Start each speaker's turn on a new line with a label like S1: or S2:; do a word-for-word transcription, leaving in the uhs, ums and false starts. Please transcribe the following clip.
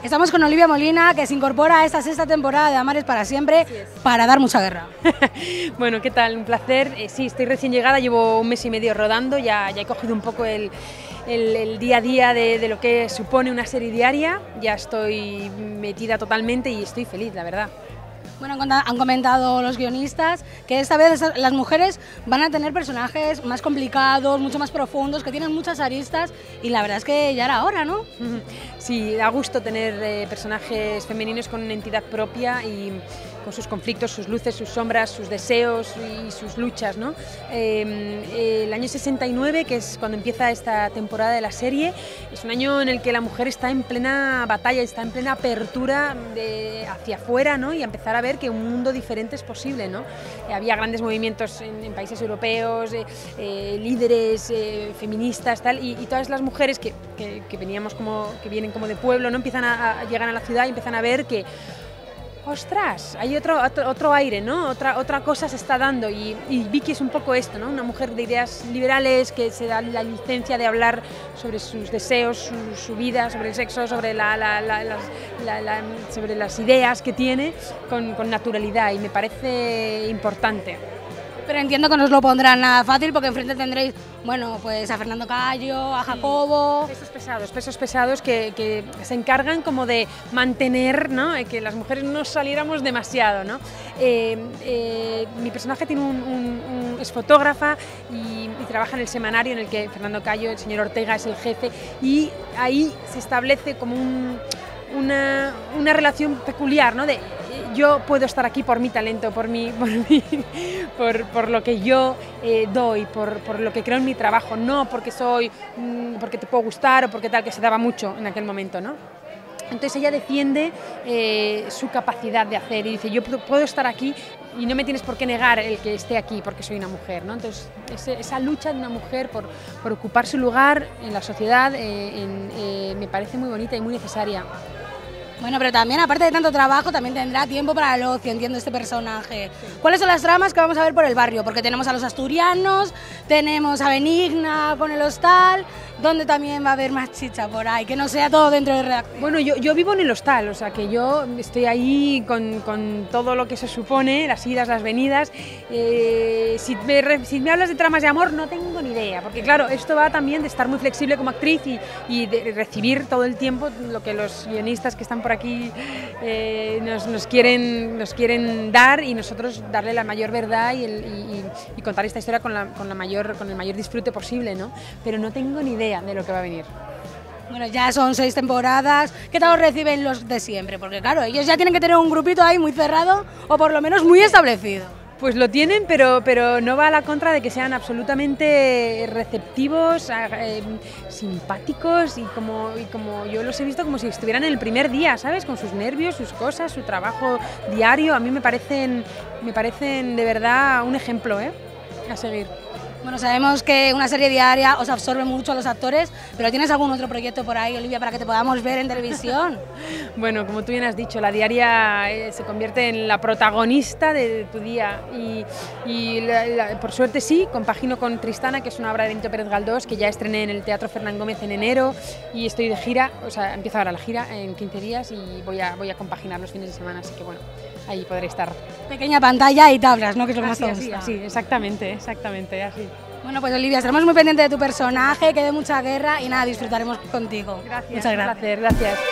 S1: Estamos con Olivia Molina, que se incorpora a esta sexta temporada de Amares para siempre, para dar mucha guerra.
S2: Bueno, ¿qué tal? Un placer. Eh, sí, estoy recién llegada, llevo un mes y medio rodando, ya, ya he cogido un poco el, el, el día a día de, de lo que supone una serie diaria, ya estoy metida totalmente y estoy feliz, la verdad.
S1: Bueno, han comentado los guionistas que esta vez las mujeres van a tener personajes más complicados, mucho más profundos, que tienen muchas aristas y la verdad es que ya era hora, ¿no?
S2: Sí, da gusto tener eh, personajes femeninos con una entidad propia y con sus conflictos, sus luces, sus sombras, sus deseos y sus luchas, ¿no? Eh, eh, el año sesenta y nueve, que es cuando empieza esta temporada de la serie, es un año en el que la mujer está en plena batalla, está en plena apertura de, hacia afuera, ¿no? Y a empezar a ver que un mundo diferente es posible, ¿no? Eh, había grandes movimientos en, en países europeos, eh, eh, líderes eh, feministas, tal, y, y todas las mujeres que, que, que veníamos como, que vienen como de pueblo, ¿no? Empiezan a, a llegar a la ciudad y empiezan a ver que ostras, hay otro, otro, otro aire, ¿no? Otra, otra cosa se está dando y, y Vicky es un poco esto, ¿no? Una mujer de ideas liberales que se da la licencia de hablar sobre sus deseos, su, su vida, sobre el sexo, sobre, la, la, la, las, la, la, sobre las ideas que tiene con, con naturalidad y me parece importante.
S1: Pero entiendo que no os lo pondrán nada fácil porque enfrente tendréis, bueno, pues a Fernando Cayo, a Jacobo...
S2: Sí, pesos pesados, pesos pesados que, que se encargan como de mantener, ¿no? Que las mujeres no saliéramos demasiado, ¿no? Eh, eh, mi personaje tiene un, un, un, es fotógrafa y, y trabaja en el semanario en el que Fernando Cayo, el señor Ortega, es el jefe y ahí se establece como un, una, una relación peculiar, ¿no? De, yo puedo estar aquí por mi talento, por, mi, por, mi, por, por lo que yo eh, doy, por, por lo que creo en mi trabajo, no porque soy, mmm, porque te puedo gustar o porque tal, que se daba mucho en aquel momento, ¿no? Entonces ella defiende eh, su capacidad de hacer y dice, yo puedo estar aquí y no me tienes por qué negar el que esté aquí porque soy una mujer, ¿no? Entonces ese, esa lucha de una mujer por, por ocupar su lugar en la sociedad eh, en, eh, me parece muy bonita y muy necesaria.
S1: Bueno, pero también, aparte de tanto trabajo, también tendrá tiempo para el ocio, entiendo, este personaje. ¿Cuáles son las tramas que vamos a ver por el barrio? Porque tenemos a los asturianos, tenemos a Benigna con el hostal, donde también va a haber más chicha por ahí, que no sea todo dentro de redacción.
S2: Bueno, yo, yo vivo en el hostal, o sea que yo estoy ahí con, con todo lo que se supone, las idas, las venidas. Eh, si, me, si me hablas de tramas de amor, no tengo ni idea, porque claro, esto va también de estar muy flexible como actriz y, y de recibir todo el tiempo lo que los guionistas que están por aquí eh, nos, nos, quieren, nos quieren dar y nosotros darle la mayor verdad y, el, y, y contar esta historia con, la, con, la mayor, con el mayor disfrute posible, ¿no? Pero no tengo ni idea de lo que va a venir.
S1: Bueno, ya son seis temporadas. ¿Qué tal os reciben los de siempre? Porque claro, ellos ya tienen que tener un grupito ahí muy cerrado o por lo menos muy establecido.
S2: Pues lo tienen, pero, pero no va a la contra de que sean absolutamente receptivos, eh, simpáticos y como, y como yo los he visto como si estuvieran en el primer día, ¿sabes? Con sus nervios, sus cosas, su trabajo diario. A mí me parecen, me parecen de verdad un ejemplo, ¿eh? A seguir.
S1: Bueno, sabemos que una serie diaria os absorbe mucho a los actores, pero ¿tienes algún otro proyecto por ahí, Olivia, para que te podamos ver en televisión?
S2: Bueno, como tú bien has dicho, la diaria eh, se convierte en la protagonista de, de tu día y, y la, la, por suerte sí, compagino con Tristana, que es una obra de Benito Pérez Galdós, que ya estrené en el Teatro Fernán Gómez en enero y estoy de gira, o sea, empiezo ahora la gira en quince días y voy a, voy a compaginar los fines de semana, así que bueno, ahí podré estar.
S1: Pequeña pantalla y tablas, ¿no? Que es lo que más te gusta.
S2: Así, así, exactamente, exactamente, así.
S1: Bueno, pues Olivia, estaremos muy pendientes de tu personaje, que dé mucha guerra y nada, disfrutaremos contigo.
S2: Gracias,
S1: muchas gracias.
S2: Un placer, gracias.